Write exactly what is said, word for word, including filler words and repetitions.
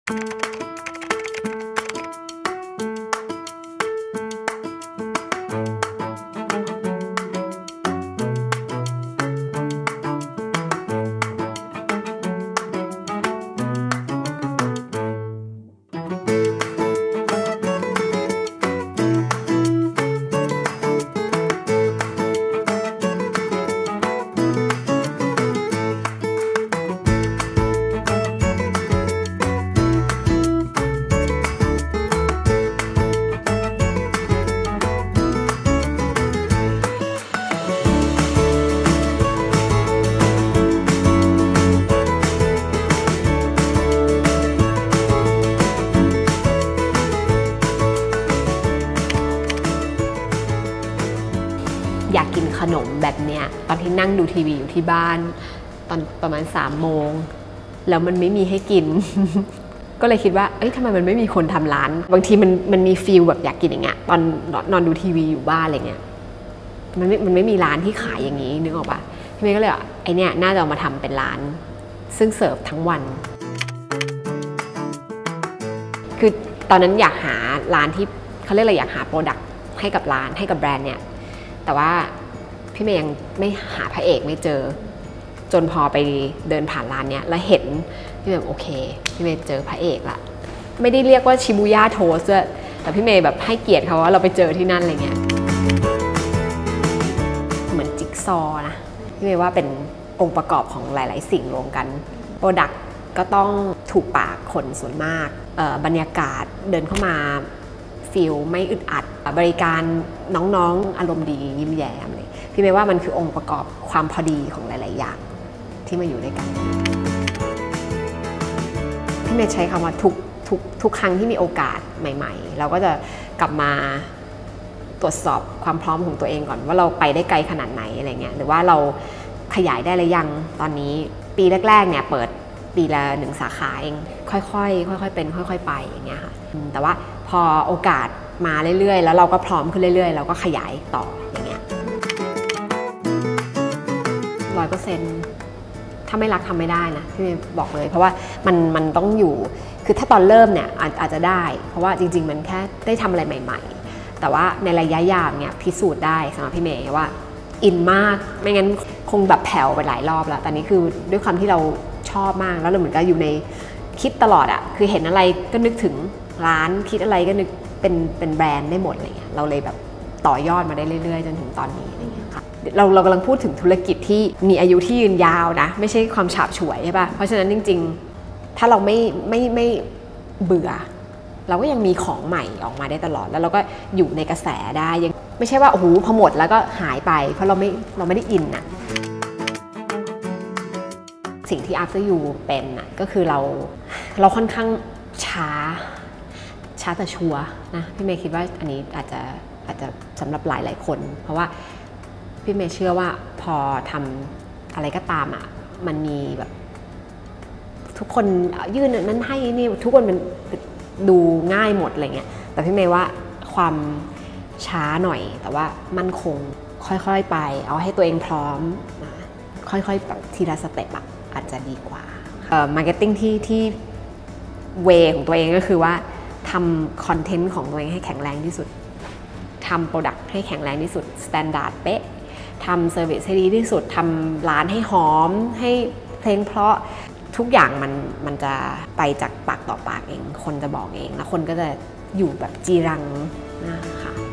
อยากกินขนมแบบเนี้ยตอนที่นั่งดูทีวีอยู่ที่บ้านตอนประมาณสามโมงแล้วมันไม่มีให้กิน ก็เลยคิดว่าเอ้ยทำไมมันไม่มีคนทำร้านบางทีมันมันมีฟีลแบบอยากกินอย่างเงี้ยตอนนอนดูทีวีอยู่บ้านอะไรเงี้ยมันไม่มันไม่มีร้านที่ขายอย่างนี้นึกออกปะพี่เมย์ก็เลยอ่ะไอเนี้ยน่าจะเอามาทำเป็นร้านซึ่งเสิร์ฟทั้งวันคือตอนนั้นอยากหาร้านที่เขาเรียกอะไรอยากหาโปรดักต์ให้กับร้านให้กับแบรนด์เนี่ยแต่ว่าพี่เมย์ยังไม่หาพระเอกไม่เจอจนพอไปเดินผ่านร้านเนี้ยแล้วเห็นพี่เมย์โอเคพี่เมย์เจอพระเอกละไม่ได้เรียกว่าชิบูย่าโทสต์แต่พี่เมย์แบบให้เกียรติเขาว่าเราไปเจอที่นั่นอะไรเงี้ยเหมือนจิ๊กซอนะพี่เมย์ว่าเป็นองค์ประกอบของหลายๆสิ่งรวมกันโปรดักต์ก็ต้องถูกปากคนส่วนมากบรรยากาศเดินเข้ามาฟีลไม่อึดอัดบริการน้องๆอารมณ์ดียิ้มแย้มเลยพี่เมย์ว่ามันคือองค์ประกอบความพอดีของหลายๆอย่างที่มาอยู่ด้วยกันพี่เมย์ใช้คำว่าทุกทุกทุกครั้งที่มีโอกาสใหม่ๆเราก็จะกลับมาตรวจสอบความพร้อมของตัวเองก่อนว่าเราไปได้ไกลขนาดไหนอะไรเงี้ยหรือว่าเราขยายได้หรือยังตอนนี้ปีแรกๆเนี่ยเปิดปีละหนึ่งสาขาเองค่อยๆค่อยๆเป็นค่อยๆไปอย่างเงี้ยค่ะแต่ว่าพอโอกาสมาเรื่อยๆแล้วเราก็พร้อมขึ้นเรื่อยๆเราก็ขยายต่ออย่างเงี้ยร้อยเปอร์เซ็นต์ถ้าไม่รักทำไม่ได้นะพี่บอกเลยเพราะว่ามันมันต้องอยู่คือถ้าตอนเริ่มเนี่ยอาจอาจจะได้เพราะว่าจริงๆมันแค่ได้ทำอะไรใหม่ๆแต่ว่าในระยะยาวเนี่ยพิสูจน์ได้สำหรับพี่เมย์ว่าอินมากไม่งั้นคงแบบแผ่วไปหลายรอบแล้วแต่นี้คือด้วยความที่เราชอบมากแล้วเราเหมือนกับอยู่ในคิดตลอดอะคือเห็นอะไรก็นึกถึงร้านคิดอะไรก็นึกเป็นเป็นแบรนด์ได้หมดอะไรเงี้ยเราเลยแบบต่อยอดมาได้เรื่อยๆจนถึงตอนนี้อะไรเงี้ยค่ะเราเรากำลังพูดถึงธุรกิจที่มีอายุที่ยืนยาวนะไม่ใช่ความฉาบฉวยใช่ป่ะเพราะฉะนั้นจริงๆถ้าเราไม่ไม่ไม่เบื่อเราก็ยังมีของใหม่ออกมาได้ตลอดแล้วเราก็อยู่ในกระแสได้ยังไม่ใช่ว่าโอ้โหพอหมดแล้วก็หายไปเพราะเราไม่เราไม่ได้อินอะสิ่งที่ After You เป็นน่ะก็คือเราเราค่อนข้างช้าช้าแต่ชัวร์นะพี่เมย์คิดว่าอันนี้อาจจะอาจจะสำหรับหลายหลายคนเพราะว่าพี่เมย์เชื่อว่าพอทำอะไรก็ตามอ่ะมันมีแบบทุกคนยื่นนั้นให้นี่ทุกคนมันดูง่ายหมดอะไรเงี้ยแต่พี่เมย์ว่าความช้าหน่อยแต่ว่ามั่นคงค่อยๆไปเอาให้ตัวเองพร้อมนะค่อยๆแบบทีละสเต็ปอ่ะอาจจะดีกว่ามาร์เก็ตติ้งที่ที่เวของตัวเองก็คือว่าทำคอนเทนต์ของตัวเองให้แข็งแรงที่สุดทำโปรดักต์ให้แข็งแรงที่สุดสแตนดาร์ดเป๊ะทำเซอร์วิสให้ดีที่สุดทำร้านให้หอมให้เพลงเพราะทุกอย่างมันมันจะไปจากปากต่อปากเองคนจะบอกเองแล้วคนก็จะอยู่แบบจีรังนะคะ